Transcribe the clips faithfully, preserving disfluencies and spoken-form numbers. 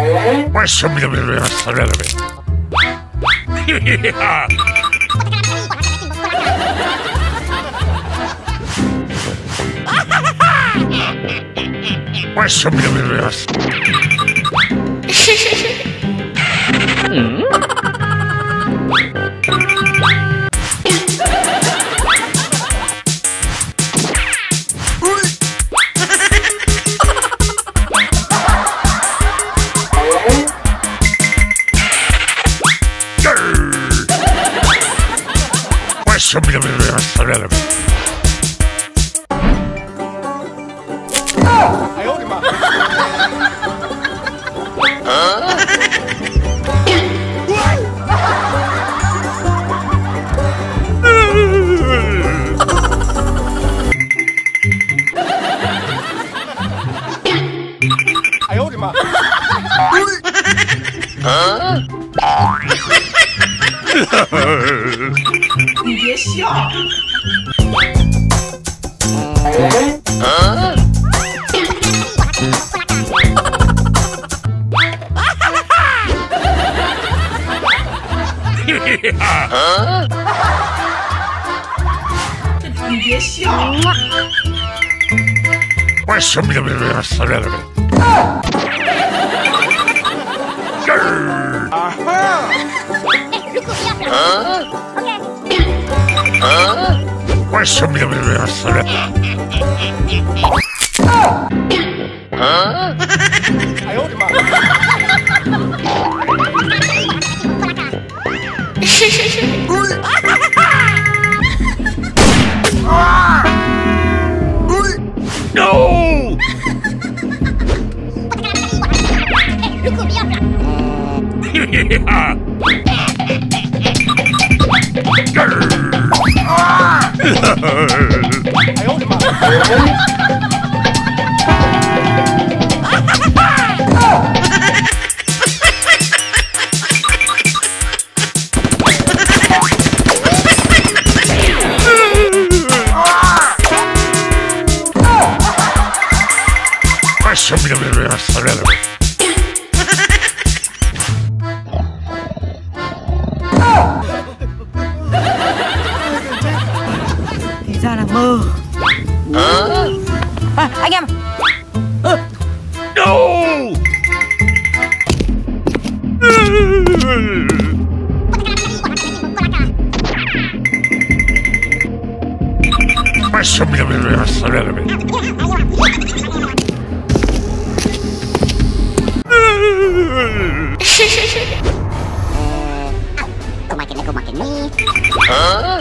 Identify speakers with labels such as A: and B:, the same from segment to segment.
A: 你别笑。你别笑。
B: 为什么没人死了呢？啊哈！啊 为什么没人死了？啊！哎呦我的妈！No！ 嘿哈！哎呦我的妈！为什么没人死了？
C: Mơ. Hả? À, anh em. À.
B: No. Why should we be ready?
D: Kumakin, kumakin nih. Hah?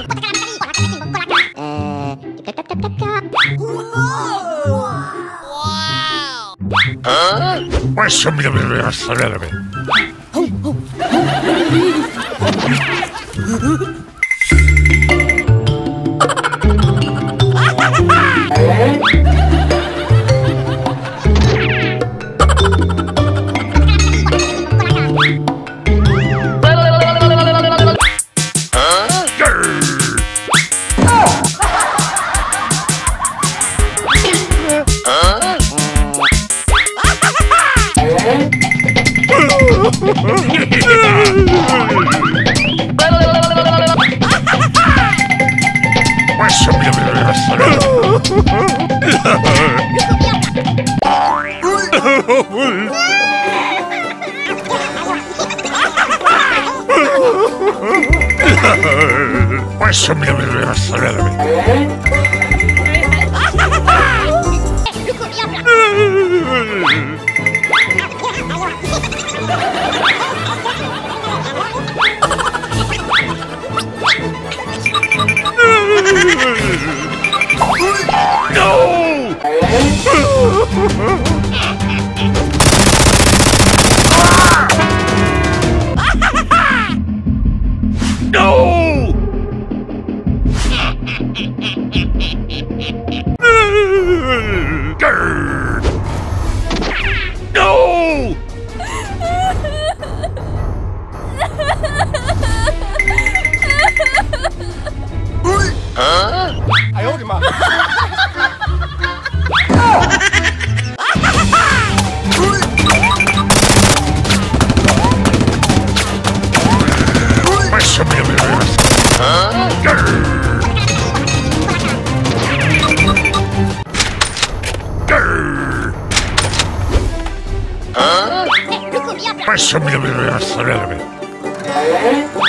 B: Huh? Why should we be ready? Why should we be ready? Why should we be ready? No! No! No! Huh? 哎呦我的妈！ Pues,